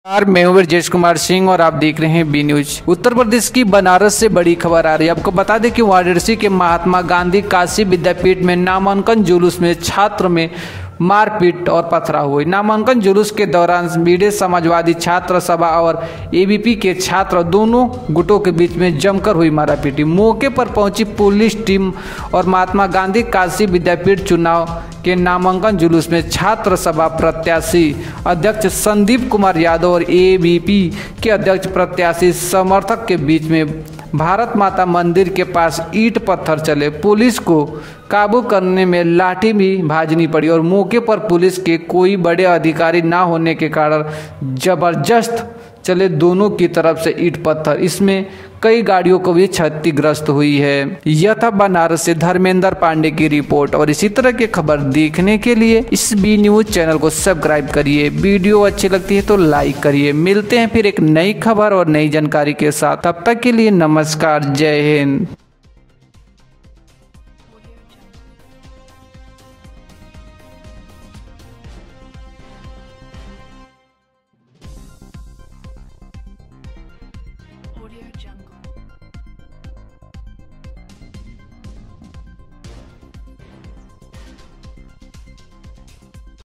मैं हूं ब्रजेश कुमार सिंह और आप देख रहे हैं बी न्यूज। उत्तर प्रदेश की बनारस से बड़ी खबर आ रही है। आपको बता दें कि वाराणसी के महात्मा गांधी काशी विद्यापीठ में नामांकन जुलूस में छात्र में मारपीट और पथराव हुई। नामांकन जुलूस के दौरान बीडे समाजवादी छात्र सभा और एबीपी के छात्र दोनों गुटों के बीच में जमकर हुई मारापीटी। मौके पर पहुंची पुलिस टीम और महात्मा गांधी काशी विद्यापीठ चुनाव के नामांकन जुलूस में छात्र सभा प्रत्याशी अध्यक्ष संदीप कुमार यादव और एबीपी के अध्यक्ष प्रत्याशी समर्थक के बीच में भारत माता मंदिर के पास ईंट पत्थर चले। पुलिस को काबू करने में लाठी भी भाजनी पड़ी और मौके पर पुलिस के कोई बड़े अधिकारी ना होने के कारण जबरदस्त चले दोनों की तरफ से ईंट पत्थर। इसमें कई गाड़ियों को भी क्षतिग्रस्त हुई है। यह था बनारस से धर्मेंद्र पांडे की रिपोर्ट। और इसी तरह की खबर देखने के लिए इस बी न्यूज चैनल को सब्सक्राइब करिए। वीडियो अच्छी लगती है तो लाइक करिए। मिलते हैं फिर एक नई खबर और नई जानकारी के साथ। तब तक के लिए नमस्कार, जय हिंद।